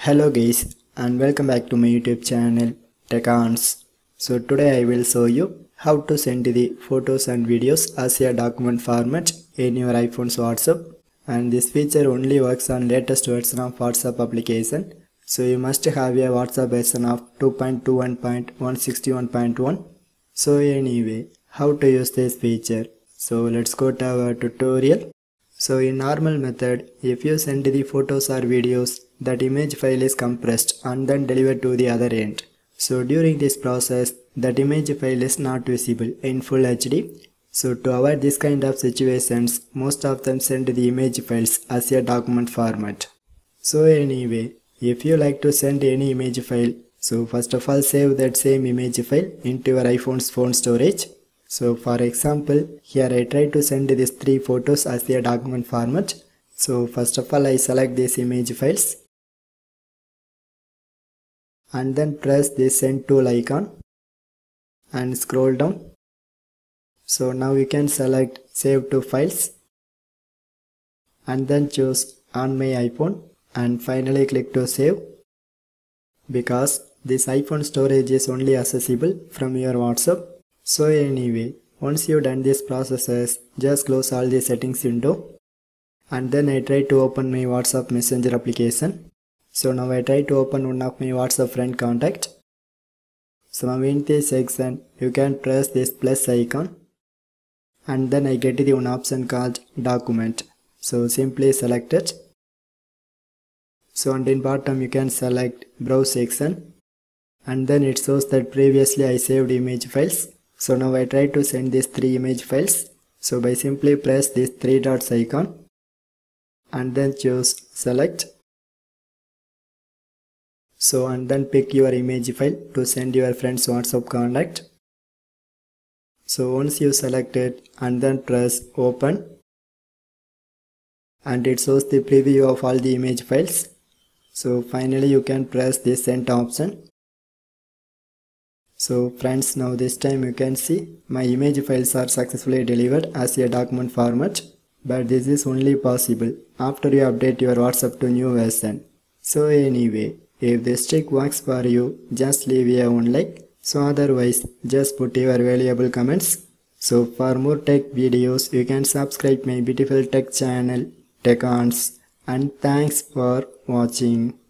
Hello guys and welcome back to my YouTube channel Tech. So today I will show you how to send the photos and videos as a document format in your iPhone's WhatsApp, and this feature only works on latest version of WhatsApp application. So you must have a WhatsApp version of 2.21.161.1. So anyway, how to use this feature? So let's go to our tutorial. So in normal method, if you send the photos or videos, that image file is compressed and then delivered to the other end. So during this process, that image file is not visible in full HD. So to avoid this kind of situations, most of them send the image files as a document format. So anyway, if you like to send any image file, so first of all save that same image file into your iPhone's phone storage. So for example, here I try to send these 3 photos as a document format. So first of all I select these image files and then press this send tool icon and scroll down. So now you can select save to files and then choose on my iPhone and finally click to save, because this iPhone storage is only accessible from your WhatsApp. So anyway, once you done these processes, just close all the settings window and then I try to open my WhatsApp Messenger application. So now I try to open one of my WhatsApp friend contact. So now in this section, you can press this plus icon and then I get the one option called document. So simply select it. So and in bottom you can select browse section and then it shows that previously I saved image files. So now I try to send these 3 image files. So by simply press this 3 dots icon and then choose select. So and then pick your image file to send your friend's WhatsApp contact. So once you select it and then press open and it shows the preview of all the image files. So finally you can press this send option. So friends, now this time you can see my image files are successfully delivered as a document format, but this is only possible after you update your WhatsApp to new version. So anyway, if this trick works for you, just leave a one like. So otherwise, just put your valuable comments. So for more tech videos, you can subscribe my beautiful tech channel Tech. And thanks for watching.